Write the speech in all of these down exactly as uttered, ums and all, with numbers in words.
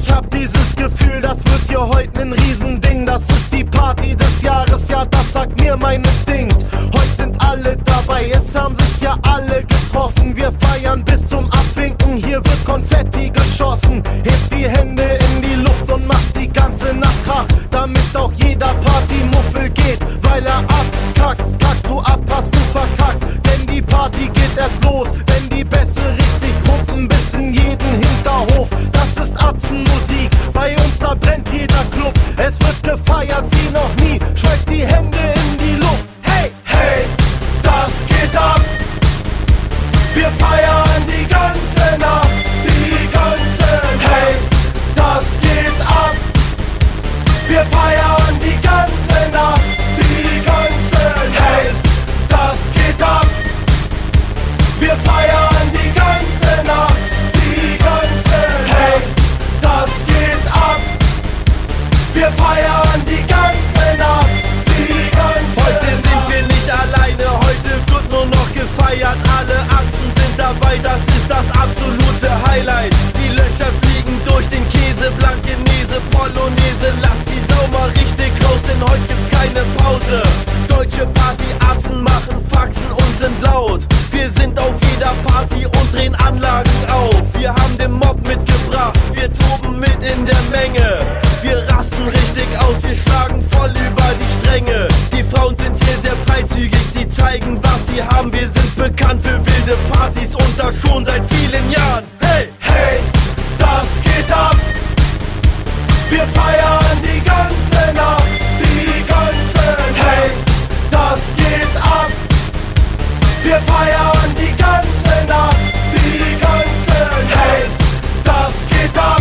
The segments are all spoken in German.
Ich hab dieses Gefühl, das wird hier heute ein Riesending. Das ist die Party des Jahres, ja, das sagt mir mein Instinkt. Heute sind alle dabei, es haben sich ja alle getroffen. Wir feiern bis zum Abwinken, hier wird Konfetti geschossen. Hebt die Hände in die Luft und macht die ganze Nacht Krach, damit auch jeder Partymuffel geht, weil er abkackt. Kackst du ab, hast du verkackt, denn die Party geht erst los, wenn die Bässe richtig pumpen bis in jeden Hinterhof. Das ist Atzenmusik, bei uns da brennt jeder Club. Es wird gefeiert wie noch nie, schmeißt die Hände in die Luft. Hey, hey, das geht ab. Wir feiern die ganze Nacht, die ganze Nacht. Hey, das geht ab. Wir feiern die ganze Nacht, die ganze Nacht. Hey, das geht ab. Wir feiern die ganze Nacht, die ganze Nacht. Hey, das geht ab. Wir feiern die ganze Nacht, die ganze Nacht. Heute sind wir nicht alleine, heute wird nur noch gefeiert. Alle Atzen sind dabei, das ist das absolute Highlight. Die Löcher fliegen durch den Käse, Blankenese, Polonaise. Lass die Sau mal richtig raus, denn heute gibt's keine Pause. Deutsche Partyatzen machen Faxen und sind laut. Wir sind auf jeder Party und drehen Anlagen auf. Wir haben den Mob mitgebracht, wir toben mit in der Menge. Wir rasten richtig aus, wir schlagen voll über die Stränge. Die Frauen sind hier sehr freizügig, sie zeigen, was sie haben. Wir sind bekannt für wilde Partys und das schon seit vielen Jahren. Hey, hey, das geht ab. Wir feiern die ganze Nacht, die ganze Nacht. Hey, das geht ab. Wir feiern die ganze Nacht, die ganze Nacht. Hey, das geht ab.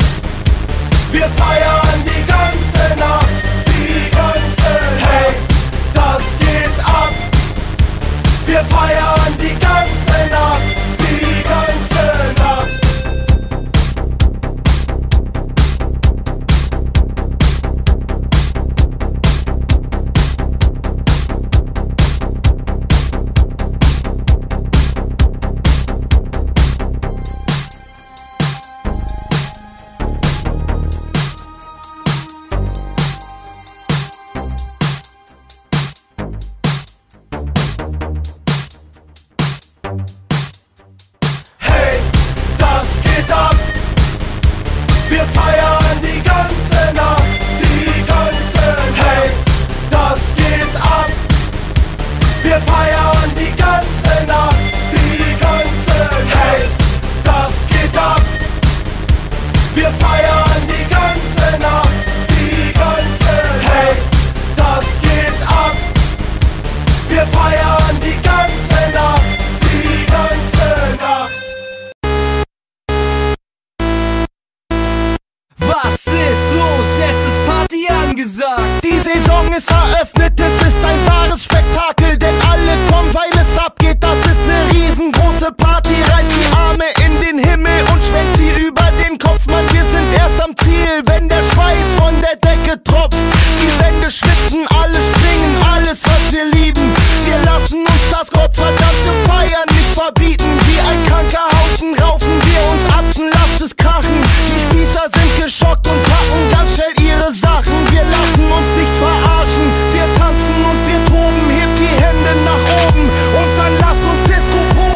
Wir feiern die ganze Nacht, die ganze Nacht. Hey, das geht ab. Wir feiern die ganze Nacht, die ganze Nacht. Hey, das geht ab. Wir feiern die ganze Nacht, die ganze Nacht. Hey, das geht ab. Wir feiern die ganze Nacht, die ganze Nacht. Hey, das geht ab. Wir feiern die ganze Nacht, die ganze Nacht. Hey, das geht ab. Wir feiern die ganze Nacht, die ganze Nacht. Was ist los? Es ist Party angesagt. Die Saison ist eröffnet, es ist ein wahres Spektakel, denn alle kommen, weil es abgeht. Das ist eine riesengroße Party, reißt die Arme in den Himmel und schwenkt sie über den Kopf. Mann, wir sind erst am Ziel, wenn der Schweiß von der Decke tropft. Die Wände schwitzen, alles dringen, alles was wir lieben. Wir lassen uns das gottverdammte Feiern nicht verbieten. Wie ein kranker Haufen raufen wir uns Atzen, lasst es krachen. Die Spießer sind geschockt und packen ganz schnell ihre Sachen. Wir lassen uns nicht verarschen, wir tanzen und wir toben. Hebt die Hände nach oben und dann lasst uns Disco proben.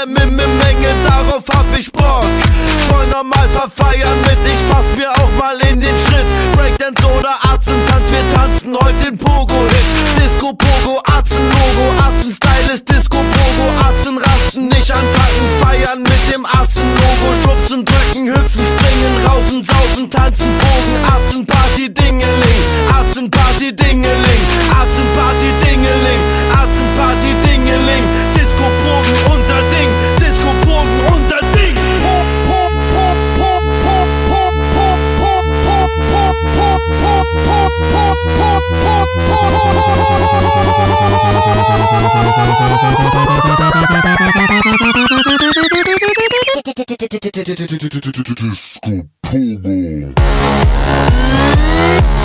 der Mimme-Menge, darauf hab ich Bock. Voll normal verfeiern mit, ich fass mir auch mal in den Schritt. Breakdance oder Arzentanz, wir tanzen heute den Pogo-Hit. Disco, Pogo, Arzen-Logo, Arzen-Style ist Disco, Pogo. Arzen rasten, nicht antanken, feiern mit dem Arzen-Logo. Schubsen, drücken, hüpfen, springen, raufen, saufen, tanzen, Bogen. Arzen-Party, Dingeling, Arzen-Party, Dingeling, Arzen-Party, Dingeling, Arzen-Party, Dingeling. Disco-Bogen, unser Ding, Disco-Bogen, unser Ding. Disco Pogo.